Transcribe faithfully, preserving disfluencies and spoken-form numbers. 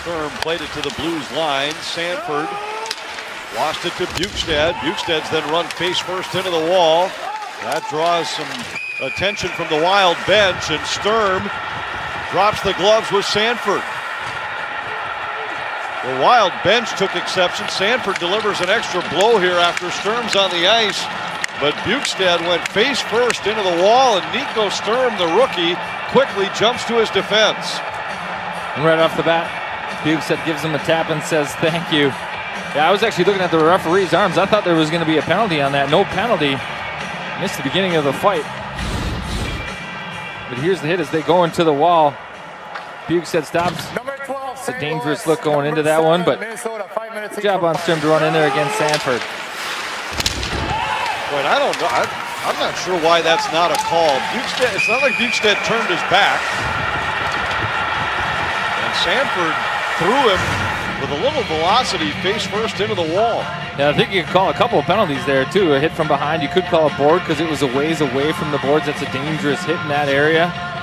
Sturm played it to the Blues line. Sanford lost it to Bukestad. Bukestad's then run face first into the wall. That draws some attention from the Wild bench, and Sturm drops the gloves with Sanford. The Wild bench took exception. Sanford delivers an extra blow here after Sturm's on the ice, but Bukestad went face first into the wall, and Nico Sturm, the rookie, quickly jumps to his defense. And right off the bat, Bukestad gives him a tap and says thank you. Yeah, I was actually looking at the referee's arms. I thought there was going to be a penalty on that. No penalty. Missed the beginning of the fight. But here's the hit as they go into the wall. Bukestad stops. It's a dangerous look going into that one, but good job on Sturm to run in there against Sanford. But I don't know. I, I'm not sure why that's not a call. Bukestad, it's not like Bukestad turned his back. And Sanford threw him with a little velocity face first into the wall. Yeah, I think you could call a couple of penalties there too. A hit from behind, you could call a board because it was a ways away from the boards. That's a dangerous hit in that area.